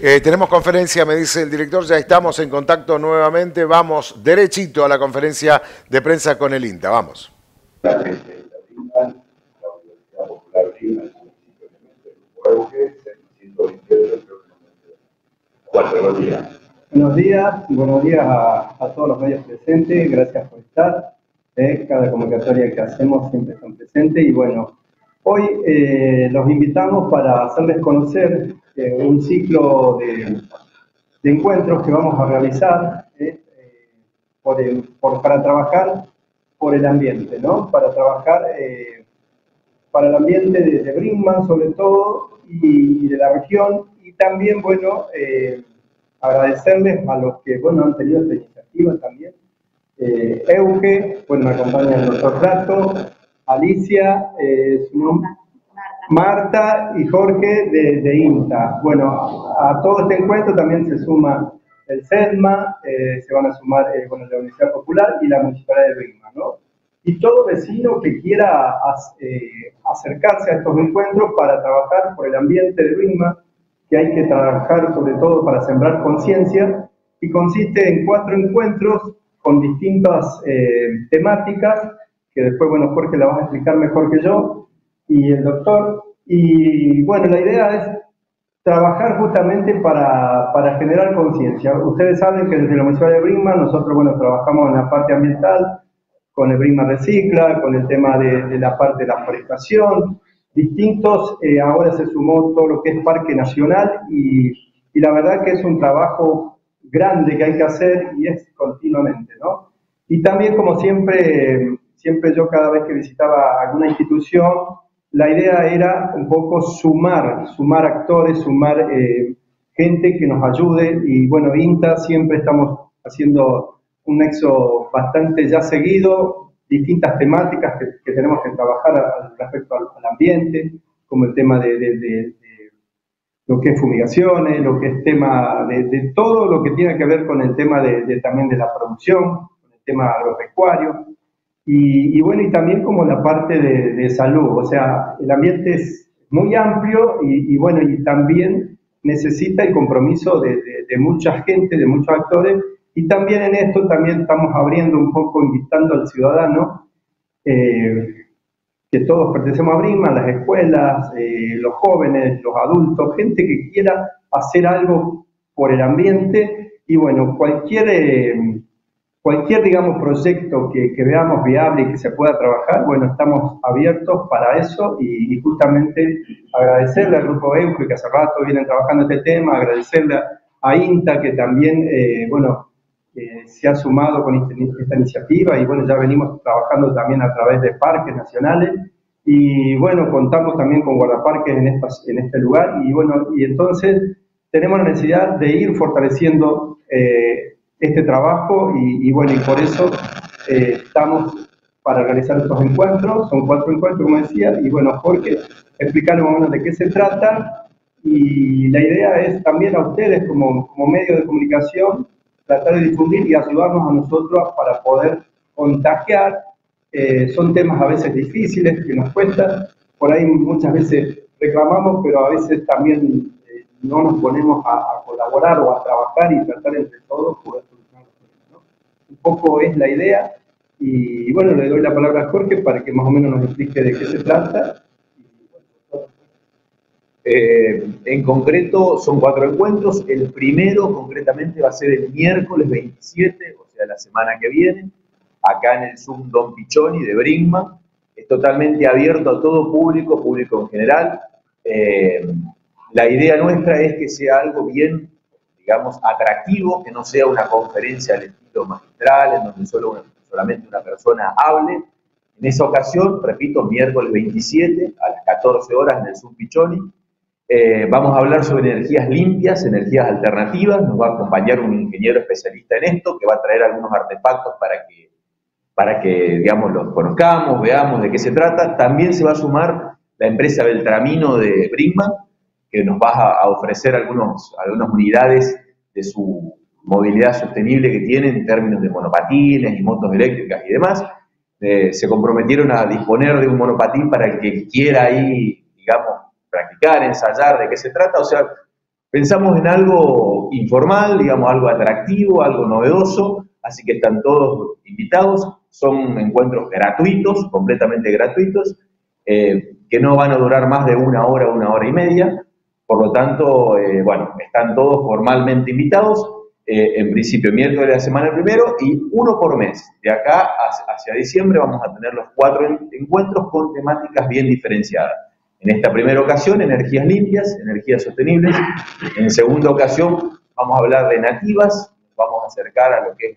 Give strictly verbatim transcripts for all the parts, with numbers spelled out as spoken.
Eh, tenemos conferencia, me dice el director, ya estamos en contacto nuevamente. Vamos derechito a la conferencia de prensa con el INTA. Vamos. La Universidad Popular Brima, el municipio de Euge, ciento veintiocho, cuatro buenos días. Buenos días, buenos días a, a todos los medios presentes, gracias por estar. Eh, cada convocatoria que hacemos siempre están presentes y bueno, hoy eh, los invitamos para hacerles conocer eh, un ciclo de, de encuentros que vamos a realizar eh, por el, por, para trabajar por el ambiente, ¿no? Para trabajar eh, para el ambiente de, de Brinkmann sobre todo y, y de la región y también, bueno, eh, agradecerles a los que, bueno, han tenido esta iniciativa también. Eh, Euge, bueno, me acompaña el doctor Prato, Alicia, eh, su nombre, Marta y Jorge de, de INTA. Bueno, a, a todo este encuentro también se suma el SEDMA, eh, se van a sumar eh, bueno, la Universidad Popular y la Municipalidad de Brinkmann, ¿no? Y todo vecino que quiera as, eh, acercarse a estos encuentros para trabajar por el ambiente de Brinkmann, que hay que trabajar sobre todo para sembrar conciencia, y consiste en cuatro encuentros con distintas eh, temáticas, que después, bueno, Jorge la vas a explicar mejor que yo, y el doctor, y bueno, la idea es trabajar justamente para, para generar conciencia. Ustedes saben que desde la Municipalidad de Brinkmann nosotros, bueno, trabajamos en la parte ambiental, con el Brinkmann Recicla, con el tema de, de la parte de la forestación, distintos, eh, ahora se sumó todo lo que es Parque Nacional y, y la verdad que es un trabajo grande que hay que hacer y es continuamente, ¿no? Y también, como siempre, siempre yo cada vez que visitaba alguna institución, la idea era un poco sumar, sumar actores, sumar eh, gente que nos ayude y bueno, INTA siempre estamos haciendo un nexo bastante ya seguido, distintas temáticas que, que tenemos que trabajar al, respecto al, al ambiente, como el tema de, de, de, de lo que es fumigaciones, lo que es tema de, de todo lo que tiene que ver con el tema de, de también de la producción, con el tema agropecuario, y, y bueno, y también como la parte de, de salud, o sea, el ambiente es muy amplio y, y bueno, y también necesita el compromiso de, de, de mucha gente, de muchos actores, y también en esto también estamos abriendo un poco, invitando al ciudadano, eh, que todos pertenecemos a Brinkmann, las escuelas, eh, los jóvenes, los adultos, gente que quiera hacer algo por el ambiente, y bueno, cualquier, eh, cualquier digamos, proyecto que, que veamos viable y que se pueda trabajar, bueno, estamos abiertos para eso, y, y justamente agradecerle al Grupo Euge, que hace rato vienen trabajando este tema, agradecerle a, a INTA, que también, eh, bueno, Eh, se ha sumado con esta, esta iniciativa y bueno, ya venimos trabajando también a través de parques nacionales y bueno, contamos también con guardaparques en, estas, en este lugar y bueno, y entonces tenemos la necesidad de ir fortaleciendo eh, este trabajo y, y bueno, y por eso eh, estamos para realizar estos encuentros, son cuatro encuentros como decía, y bueno, Jorge, explicarles más o menos de qué se trata y la idea es también a ustedes como, como medio de comunicación tratar de difundir y ayudarnos a nosotros para poder contagiar. Eh, son temas a veces difíciles que nos cuestan, por ahí muchas veces reclamamos, pero a veces también eh, no nos ponemos a, a colaborar o a trabajar y tratar entre todos poder solucionar los problemas, ¿no? Un poco es la idea y bueno, le doy la palabra a Jorge para que más o menos nos explique de qué se trata. Eh, en concreto son cuatro encuentros, el primero concretamente va a ser el miércoles veintisiete, o sea la semana que viene, acá en el Zoom Don Pichoni de Brinkmann, es totalmente abierto a todo público, público en general. Eh, la idea nuestra es que sea algo bien, digamos, atractivo, que no sea una conferencia al estilo magistral, en donde solo una, solamente una persona hable. En esa ocasión, repito, miércoles veintisiete a las catorce horas en el Zoom Pichoni, Eh, vamos a hablar sobre energías limpias, energías alternativas. Nos va a acompañar un ingeniero especialista en esto que va a traer algunos artefactos para que, para que digamos, los conozcamos, veamos de qué se trata. También se va a sumar la empresa Beltramino de Brinkmann, que nos va a, a ofrecer algunos, algunas unidades de su movilidad sostenible que tiene en términos de monopatines y motos eléctricas y demás. Eh, se comprometieron a disponer de un monopatín para el que quiera ahí, digamos, practicar, ensayar de qué se trata, o sea, Pensamos en algo informal, digamos, algo atractivo, algo novedoso, así que están todos invitados. Son encuentros gratuitos, completamente gratuitos, eh, que no van a durar más de una hora, una hora y media. Por lo tanto, eh, bueno, están todos formalmente invitados. Eh, en principio, miércoles de la semana primero y uno por mes. De acá hacia, hacia diciembre vamos a tener los cuatro en, encuentros con temáticas bien diferenciadas. En esta primera ocasión, energías limpias, energías sostenibles. En segunda ocasión, vamos a hablar de nativas. Vamos a acercar a lo que es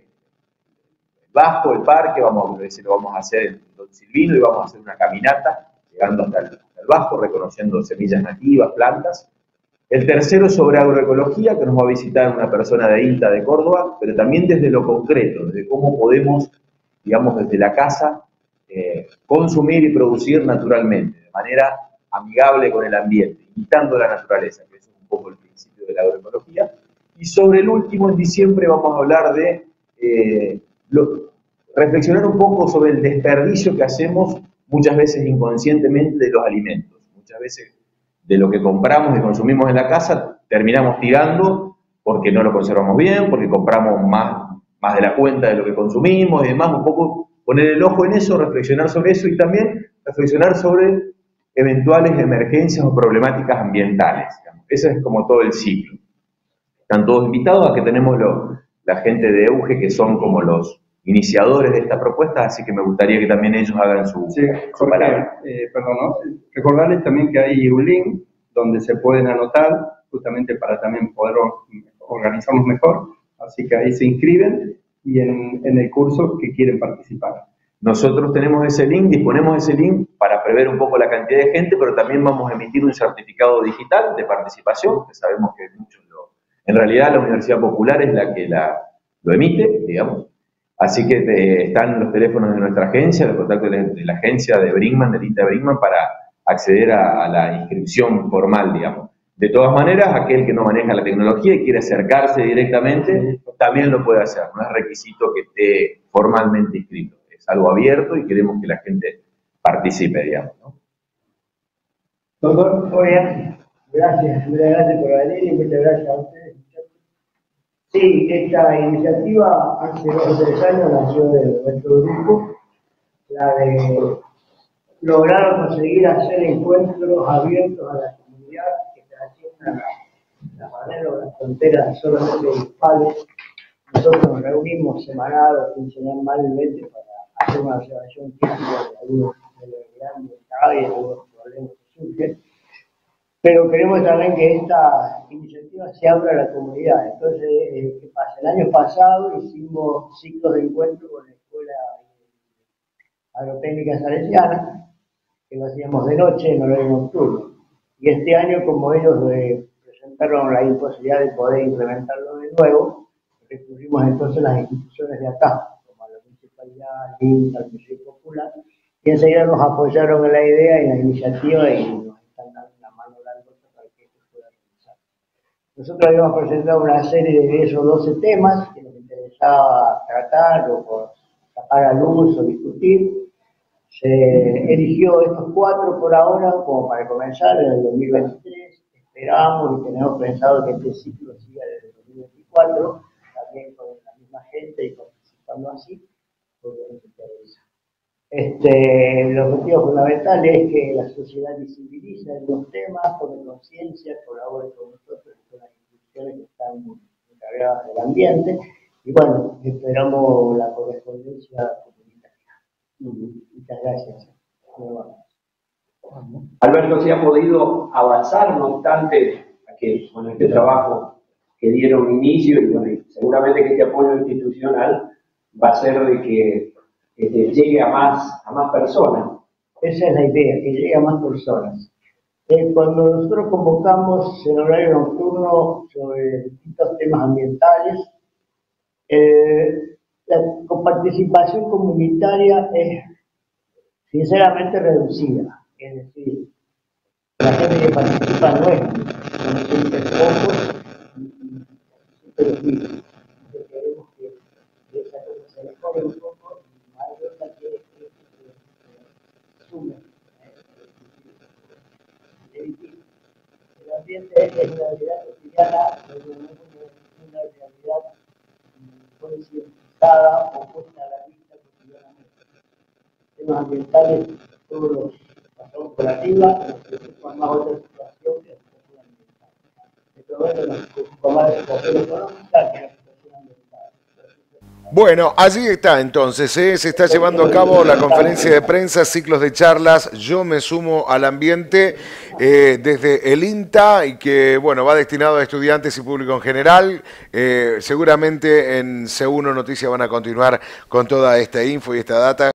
el Bajo, el parque. Vamos a ver si lo vamos a hacer en Don Silvino y vamos a hacer una caminata, llegando hasta el, hasta el Bajo, reconociendo semillas nativas, plantas. El tercero es sobre agroecología, que nos va a visitar una persona de INTA de Córdoba, pero también desde lo concreto, desde cómo podemos, digamos, desde la casa, eh, consumir y producir naturalmente, de manera amigable con el ambiente, imitando la naturaleza, que es un poco el principio de la agroecología. Y sobre el último, en diciembre, vamos a hablar de eh, lo, reflexionar un poco sobre el desperdicio que hacemos muchas veces inconscientemente de los alimentos. Muchas veces de lo que compramos y consumimos en la casa, terminamos tirando porque no lo conservamos bien, porque compramos más, más de la cuenta de lo que consumimos y demás. Un poco poner el ojo en eso, reflexionar sobre eso y también reflexionar sobre eventuales emergencias o problemáticas ambientales. Ese es como todo el ciclo. Están todos invitados, a que tenemos lo, la gente de EUGE, que son como los iniciadores de esta propuesta, así que me gustaría que también ellos hagan su, sí, su palabra. Eh, perdón, ¿no? Recordarles también que hay un link donde se pueden anotar, justamente para también poder organizarnos mejor, así que ahí se inscriben y en, en el curso que quieren participar. Nosotros tenemos ese link, disponemos de ese link para prever un poco la cantidad de gente, pero también vamos a emitir un certificado digital de participación, que sabemos que muchos lo... En realidad la Universidad Popular es la que la, lo emite, digamos. Así que te, están los teléfonos de nuestra agencia, los contactos de, de la agencia de Brinkmann, del INTA Brinkmann, para acceder a, a la inscripción formal, digamos. De todas maneras, aquel que no maneja la tecnología y quiere acercarse directamente, también lo puede hacer. No es requisito que esté formalmente inscrito. Es algo abierto y queremos que la gente participe, digamos, ¿no? Doctor, muy bien. Gracias, muchas gracias por venir y muchas gracias a ustedes. Sí, esta iniciativa hace dos o tres años nació de nuestro grupo, la de lograr conseguir hacer encuentros abiertos a la comunidad que trasciendan las barreras o las fronteras solamente virtuales. Nosotros nos reunimos semanal o quincenalmente para hacer una observación crítica de algunos de los grandes y de algunos problemas que surgen. Pero queremos también que esta iniciativa se abra a la comunidad. Entonces, eh, ¿qué pasa? El año pasado hicimos ciclos de encuentro con la Escuela Agrotécnica Salesiana, que lo hacíamos de noche en horario nocturno. Y este año, como ellos eh, presentaron la imposibilidad de poder implementarlo de nuevo, recurrimos entonces a las instituciones de acá, como la Municipalidad, el INTA, el Consejo Popular, y enseguida nos apoyaron en la idea y en la iniciativa y nos están dando una mano larga para que esto pueda realizar. Nosotros habíamos presentado una serie de diez o doce temas que nos interesaba tratar o sacar a luz o discutir. Se eligió estos cuatro por ahora como para comenzar en el dos mil veintitrés. Esperamos y tenemos pensado que este ciclo siga desde el dos mil veinticuatro, también con la misma gente y participando así, porque nos interesa. Este, el objetivo fundamental es que la sociedad visibilice los temas, tome conciencia, colabore con nosotros y con las instituciones que están encargadas del ambiente. Y bueno, esperamos la correspondencia comunitaria. Muchas gracias. Alberto, ¿se ha podido avanzar, no obstante, a que con este trabajo que dieron inicio y bueno, seguramente que este apoyo institucional va a ser de que este, llegue a más, a más personas? Esa es la idea, que llegue a más personas. Eh, cuando nosotros convocamos en horario nocturno sobre distintos temas ambientales, eh, la participación comunitaria es sinceramente reducida. Es decir, la gente que participa no es, son siempre pocos y pero sí, queremos que esa cosa se mejore un poco y más de otra quiere que se sume. El ambiente es una realidad cotidiana no es una realidad concientizada o puesta a la vista cotidianamente. Temas ambientales, todos los pasamos por arriba, nos preocupa más otra situación que la situación ambiental. Pero bueno, nos preocupa más la situación económica que la situación ambiental. Bueno, allí está entonces, ¿eh? Se está llevando a cabo la conferencia de prensa, ciclos de charlas, yo me sumo al ambiente eh, desde el INTA y que bueno va destinado a estudiantes y público en general. Eh, seguramente en C uno Noticias van a continuar con toda esta info y esta data.